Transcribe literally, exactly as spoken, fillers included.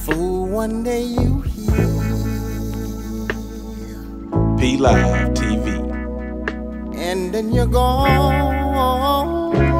fool one day you hear. P Live T V. And then you're gone.